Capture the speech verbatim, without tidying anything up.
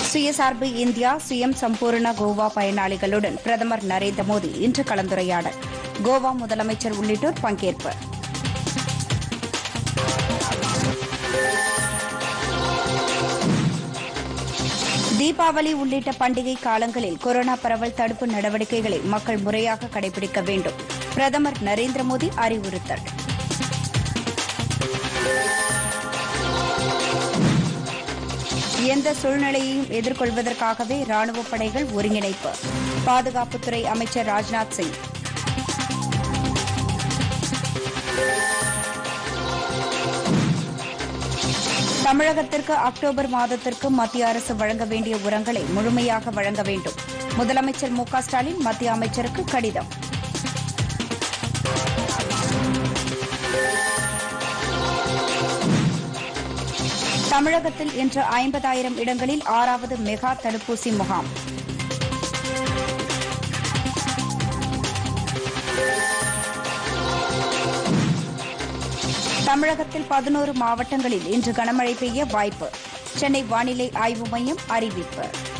சுயசார்பு இந்தியா சுயம் சம்பூர்ண கோவா பயனாளிகளுடன் பிரதமர் நரேந்திர மோடி இன்று கலந்துரையாடல். கோவா முதலமைச்சர் உள்ளிட்டோர் பங்கேற்பு. தீபாவளி உள்ளிட்ட பண்டிகை காலங்களில் கொரோனா பரவல் தடுப்பு நடவடிக்கைகளை மக்கள் முறையாக கடைபிடிக்க வேண்டும். பிரதமர் நரேந்திர மோடி அறிவுறுத்தல். எந்த சூழ்நிலையையும் எதிர்கொள்வதற்காகவே ராணுவப் படைகள் ஒருங்கிணைப்பு. பாதுகாப்புத்துறை அமைச்சர் ராஜ்நாத் சிங். தமிழகத்திற்கு அக்டோபர் மாதத்திற்கு மத்திய அரசு வழங்க வேண்டிய உரங்களை முழுமையாக வழங்க வேண்டும். முதலமைச்சர் மு க ஸ்டாலின் மத்திய அமைச்சருக்கு கடிதம். தமிழகத்தில் இன்று ஐம்பதாயிரம் இடங்களில் ஆறாவது மெகா தடுப்பூசி முகாம். தமிழகத்தில் பதினோரு மாவட்டங்களில் இன்று கனமழை பெய்ய வாய்ப்பு. சென்னை வானிலை ஆய்வு மையம் அறிவிப்பு.